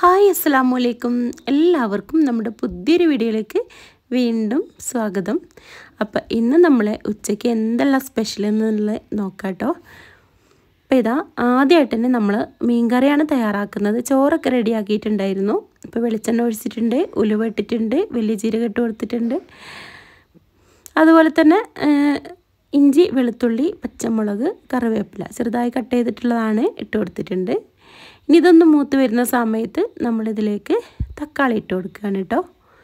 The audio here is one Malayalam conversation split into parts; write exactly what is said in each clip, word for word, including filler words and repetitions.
ഹായ് അസ്സലാമു അലൈക്കും. എല്ലാവർക്കും നമ്മുടെ പുതിയൊരു വീഡിയോയിലേക്ക് വീണ്ടും സ്വാഗതം. അപ്പോൾ ഇന്ന് നമ്മൾ ഉച്ചയ്ക്ക് എന്തെല്ലാം സ്പെഷ്യൽ എന്നുള്ളത് നോക്കാം കേട്ടോ. അപ്പോൾ ഇതാ ആദ്യമായിട്ട് തന്നെ നമ്മൾ മീൻകറിയാണ് തയ്യാറാക്കുന്നത്. ചോറൊക്കെ റെഡിയാക്കിയിട്ടുണ്ടായിരുന്നു. ഇപ്പോൾ വെളിച്ചെണ്ണ ഒഴിച്ചിട്ടുണ്ട്, ഉലുവ ഇട്ടിട്ടുണ്ട്, വലിയ ജീരകം ഇട്ട് കൊടുത്തിട്ടുണ്ട്. അതുപോലെ തന്നെ ഇഞ്ചി, വെളുത്തുള്ളി, പച്ചമുളക്, കറിവേപ്പില ചെറുതായി കട്ട് ചെയ്തിട്ടുള്ളതാണ് ഇട്ട് കൊടുത്തിട്ടുണ്ട്. ഇനി ഇതൊന്ന് മൂത്ത് വരുന്ന സമയത്ത് നമ്മളിതിലേക്ക് തക്കാളി ഇട്ട് കൊടുക്കുകയാണ് കേട്ടോ.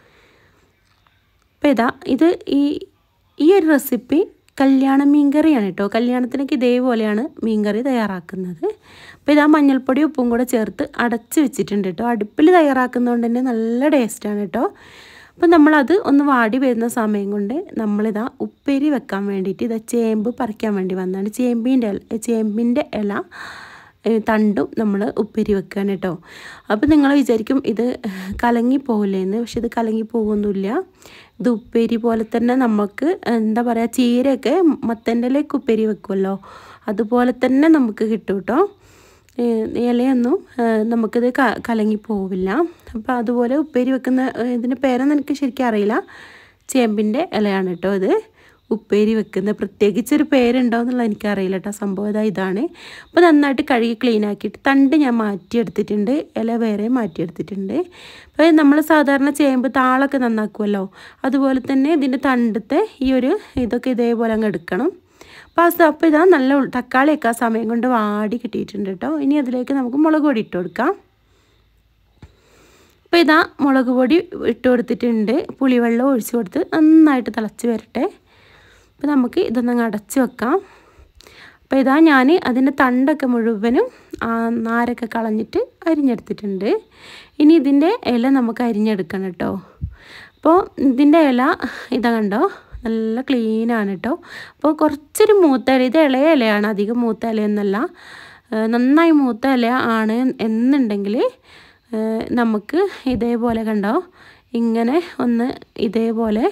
അപ്പോൾ ഇതാ ഇത് ഈ ഈ ഒരു റെസിപ്പി കല്യാണ മീൻകറിയാണ് കേട്ടോ. കല്യാണത്തിനൊക്കെ ഇതേപോലെയാണ് മീൻകറി തയ്യാറാക്കുന്നത്. അപ്പോൾ ഇതാ മഞ്ഞൾപ്പൊടി ഉപ്പും കൂടെ ചേർത്ത് അടച്ച് വെച്ചിട്ടുണ്ട് കേട്ടോ. അടുപ്പിൽ തയ്യാറാക്കുന്നതുകൊണ്ട് തന്നെ നല്ല ടേസ്റ്റാണ് കേട്ടോ. അപ്പോൾ നമ്മളത് ഒന്ന് വാടി വരുന്ന സമയം കൊണ്ട് നമ്മളിതാ ഉപ്പേരി വെക്കാൻ വേണ്ടിയിട്ട് ഇതാ ചേമ്പ് പറിക്കാൻ വേണ്ടി വന്നതാണ്. ചേമ്പിൻ്റെ ചേമ്പിൻ്റെ ഇല തണ്ടും നമ്മൾ ഉപ്പേരി വെക്കുകയാണ് കേട്ടോ. അപ്പോൾ നിങ്ങൾ വിചാരിക്കും ഇത് കലങ്ങി പോകില്ലേന്ന്. പക്ഷെ ഇത് കലങ്ങി പോകുന്നില്ല. ഇത് ഉപ്പേരി പോലെ തന്നെ നമുക്ക് എന്താ പറയുക, ചീരയൊക്കെ മത്തൻ്റെ ഇലയൊക്കെ ഉപ്പേരി വെക്കുമല്ലോ, അതുപോലെ തന്നെ നമുക്ക് കിട്ടും കേട്ടോ. ഇലയൊന്നും നമുക്കിത് കലങ്ങി പോവില്ല. അപ്പോൾ അതുപോലെ ഉപ്പേരി വെക്കുന്ന ഇതിൻ്റെ പേരൊന്നും എനിക്ക് ശരിക്കും അറിയില്ല. ചേമ്പിൻ്റെ ഇലയാണ് കേട്ടോ ഇത് ഉപ്പേരി വെക്കുന്നത്. പ്രത്യേകിച്ചൊരു പേരുണ്ടോ എന്നുള്ളത് എനിക്കറിയില്ല കേട്ടോ. സംഭവം ഇതാ ഇതാണ്. അപ്പോൾ നന്നായിട്ട് കഴുകി ക്ലീൻ ആക്കിയിട്ട് തണ്ട് ഞാൻ മാറ്റിയെടുത്തിട്ടുണ്ട്, ഇല വേറെ മാറ്റിയെടുത്തിട്ടുണ്ട്. അപ്പോൾ നമ്മൾ സാധാരണ ചേമ്പ് താളൊക്കെ നന്നാക്കുമല്ലോ, അതുപോലെ തന്നെ ഇതിൻ്റെ തണ്ടത്തെ ഈ ഒരു ഇതൊക്കെ ഇതേപോലെ അങ്ങ് എടുക്കണം. അപ്പോൾ ആ അപ്പോൾ ഇതാ നല്ല തക്കാളിയൊക്കെ ആ സമയം കൊണ്ട് വാടി കിട്ടിയിട്ടുണ്ട് കേട്ടോ. ഇനി അതിലേക്ക് നമുക്ക് മുളക് പൊടി ഇട്ട് കൊടുക്കാം. അപ്പോൾ ഇതാ മുളക് പൊടി ഇട്ട് കൊടുത്തിട്ടുണ്ട്. പുളിവെള്ളം ഒഴിച്ച് കൊടുത്ത് നന്നായിട്ട് തിളച്ച് വരട്ടെ. അപ്പോൾ നമുക്ക് ഇതൊന്നങ്ങ് അടച്ച് വെക്കാം. അപ്പോൾ ഇതാ ഞാൻ അതിൻ്റെ തണ്ടൊക്കെ മുഴുവനും നാരൊക്കെ കളഞ്ഞിട്ട് അരിഞ്ഞെടുത്തിട്ടുണ്ട്. ഇനി ഇതിൻ്റെ ഇല നമുക്ക് അരിഞ്ഞെടുക്കണം കേട്ടോ. അപ്പോൾ ഇതിൻ്റെ ഇല ഇതാ കണ്ടോ, നല്ല ക്ലീനാണ് കേട്ടോ. അപ്പോൾ കുറച്ചൊരു മൂത്ത ഇല, ഇത് ഇളയ ഇലയാണ്, അധികം മൂത്ത ഇലയൊന്നല്ല. നന്നായി മൂത്ത ഇല ആണ് എന്നുണ്ടെങ്കിൽ നമുക്ക് ഇതേപോലെ കണ്ടോ, ഇങ്ങനെ ഒന്ന് ഇതേപോലെ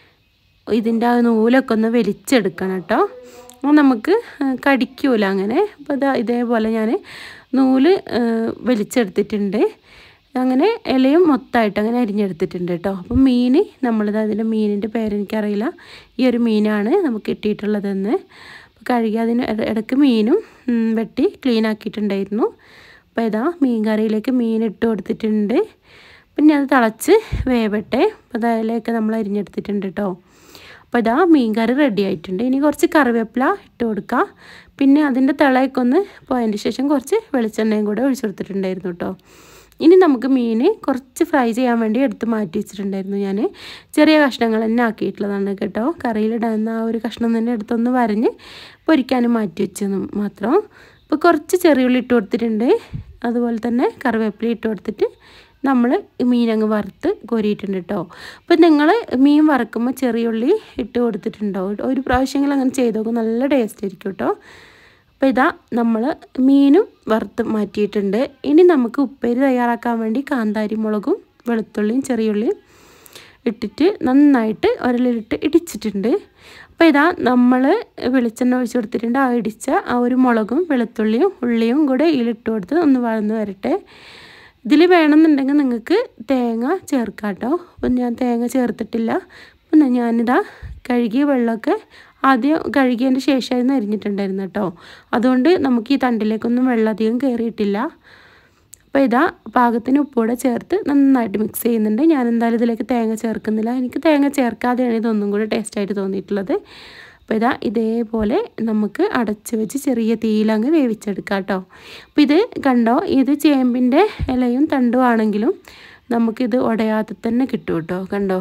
ഇതിൻ്റെ ആ നൂലൊക്കെ ഒന്ന് വലിച്ചെടുക്കണം കേട്ടോ. നമുക്ക് കടിക്കൂല അങ്ങനെ. അപ്പോൾ ഇതാ ഇതേപോലെ ഞാൻ നൂല് വലിച്ചെടുത്തിട്ടുണ്ട്. അങ്ങനെ ഇലയും മൊത്തമായിട്ട് അങ്ങനെ അരിഞ്ഞെടുത്തിട്ടുണ്ട് കേട്ടോ. അപ്പം മീൻ നമ്മളിത് അതിൻ്റെ മീനിൻ്റെ പേരെനിക്കറിയില്ല. ഈ ഒരു മീനാണ് നമുക്ക് കിട്ടിയിട്ടുള്ളതെന്ന്. അപ്പോൾ കഴുകി അതിന് ഇടയ്ക്ക് മീനും വെട്ടി ക്ലീൻ ആക്കിയിട്ടുണ്ടായിരുന്നു. അപ്പോൾ ഇതാ മീൻ കറിയിലേക്ക് മീൻ ഇട്ട് കൊടുത്തിട്ടുണ്ട്. പിന്നെ അത് തിളച്ച് വേവട്ടെ. അപ്പോൾ അതിലേക്ക് നമ്മൾ അരിഞ്ഞെടുത്തിട്ടുണ്ട് കേട്ടോ. അപ്പോൾ ഇതാ മീൻ കറി റെഡി ആയിട്ടുണ്ട്. ഇനി കുറച്ച് കറിവേപ്പില ഇട്ട് കൊടുക്കുക. പിന്നെ അതിൻ്റെ തിളയൊക്കെ ഒന്ന് പോയതിന് ശേഷം കുറച്ച് വെളിച്ചെണ്ണയും കൂടെ ഒഴിച്ചു കൊടുത്തിട്ടുണ്ടായിരുന്നു കേട്ടോ. ഇനി നമുക്ക് മീൻ കുറച്ച് ഫ്രൈ ചെയ്യാൻ വേണ്ടി എടുത്ത് മാറ്റി വെച്ചിട്ടുണ്ടായിരുന്നു. ഞാൻ ചെറിയ കഷ്ണങ്ങൾ തന്നെ ആക്കിയിട്ടുള്ളതാണ് കേട്ടോ. കറിയിലിടുന്ന ആ ഒരു കഷ്ണം തന്നെ എടുത്തൊന്ന് വരഞ്ഞ് പൊരിക്കാനും മാറ്റി വെച്ചെന്ന് മാത്രം. ഇപ്പോൾ കുറച്ച് ചെറിയുള്ളി ഇട്ട് കൊടുത്തിട്ടുണ്ട്. അതുപോലെ തന്നെ കറിവേപ്പില ഇട്ട് കൊടുത്തിട്ട് നമ്മൾ മീനങ്ങ് വറുത്ത് കോരിയിട്ടുണ്ട് കേട്ടോ. അപ്പോൾ നിങ്ങൾ മീൻ വറക്കുമ്പോൾ ചെറിയുള്ളി ഇട്ട് കൊടുത്തിട്ടുണ്ടോ? ഒരു പ്രാവശ്യമെങ്കിലും അങ്ങനെ ചെയ്ത് നോക്കും, നല്ല ടേസ്റ്റ് ആയിരിക്കും കേട്ടോ. അപ്പോൾ ഇതാ നമ്മൾ മീനും വറുത്ത് മാറ്റിയിട്ടുണ്ട്. ഇനി നമുക്ക് ഉപ്പേരി തയ്യാറാക്കാൻ വേണ്ടി കാന്താരി മുളകും വെളുത്തുള്ളിയും ചെറിയുള്ളിയും ഇട്ടിട്ട് നന്നായിട്ട് ഒരലിട്ട് ഇടിച്ചിട്ടുണ്ട്. അപ്പോൾ ഇതാ നമ്മൾ വെളിച്ചെണ്ണ ഒഴിച്ച് കൊടുത്തിട്ടുണ്ട്. ആ ഇടിച്ച ആ ഒരു മുളകും വെളുത്തുള്ളിയും ഉള്ളിയും കൂടെ ഇതിലിട്ട് കൊടുത്ത് ഒന്ന് വഴന്ന് വരട്ടെ. ഇതിൽ വേണമെന്നുണ്ടെങ്കിൽ നിങ്ങൾക്ക് തേങ്ങ ചേർക്കാം കേട്ടോ. അപ്പം ഞാൻ തേങ്ങ ചേർത്തിട്ടില്ല. അപ്പം ഞാനിതാ കഴുകിയ വെള്ളമൊക്കെ ആദ്യം കഴുകിയതിൻ്റെ ശേഷമായിരുന്നു അരിഞ്ഞിട്ടുണ്ടായിരുന്നു കേട്ടോ. അതുകൊണ്ട് നമുക്ക് ഈ തണ്ടിലേക്കൊന്നും വെള്ളം അധികം കയറിയിട്ടില്ല. അപ്പോൾ ഇതാ പാകത്തിന് ഉപ്പൂടെ ചേർത്ത് നന്നായിട്ട് മിക്സ് ചെയ്യുന്നുണ്ട്. ഞാൻ എന്തായാലും ഇതിലേക്ക് തേങ്ങ ചേർക്കുന്നില്ല. എനിക്ക് തേങ്ങ ചേർക്കാതെയാണ് ഇതൊന്നും കൂടെ ടേസ്റ്റായിട്ട് തോന്നിയിട്ടുള്ളത്. അപ്പോൾ ഇതാ ഇതേപോലെ നമുക്ക് അടച്ച് വെച്ച് ചെറിയ തീയിലങ്ങ് വേവിച്ചെടുക്കാം കേട്ടോ. അപ്പോൾ ഇത് കണ്ടോ, ഇത് ചേമ്പിൻ്റെ ഇലയും തണ്ടും ആണെങ്കിലും നമുക്കിത് ഉടയാതെ തന്നെ കിട്ടും കേട്ടോ. കണ്ടോ,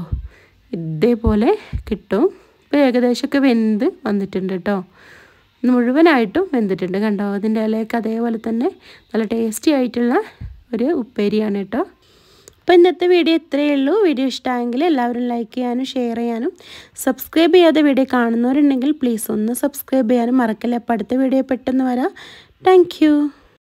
ഇതേപോലെ കിട്ടും. ഇപ്പോൾ ഏകദേശമൊക്കെ വെന്ത് വന്നിട്ടുണ്ട് കേട്ടോ. മുഴുവനായിട്ടും വെന്തിട്ടുണ്ട് കണ്ടോ. അതിൻ്റെ ഇലയൊക്കെ അതേപോലെ തന്നെ നല്ല ടേസ്റ്റി ആയിട്ടുള്ള ഒരു ഉപ്പേരിയാണ് കേട്ടോ. അപ്പോൾ ഇന്നത്തെ വീഡിയോ ഇത്രയേ ഉള്ളൂ. വീഡിയോ ഇഷ്ടമായെങ്കിൽ എല്ലാവരും ലൈക്ക് ചെയ്യാനും ഷെയർ ചെയ്യാനും സബ്സ്ക്രൈബ് ചെയ്യാതെ വീഡിയോ കാണുന്നവരുണ്ടെങ്കിൽ പ്ലീസ് ഒന്ന് സബ്സ്ക്രൈബ് ചെയ്യാനും മറക്കല്ലേ. അപ്പോൾ അടുത്ത വീഡിയോ പെട്ടെന്ന് വരാം. താങ്ക്